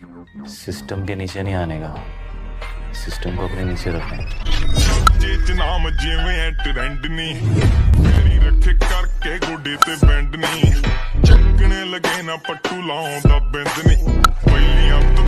System के नीचे नहीं आने का, सिस्टम को अपने नीचे रखना है। नाम जिवें है ट्रेंड नी मेरी रखे करके गोडे ते बैंड नी चकने लगे ना पट्टू लाऊं दा बिंद नी पहलियां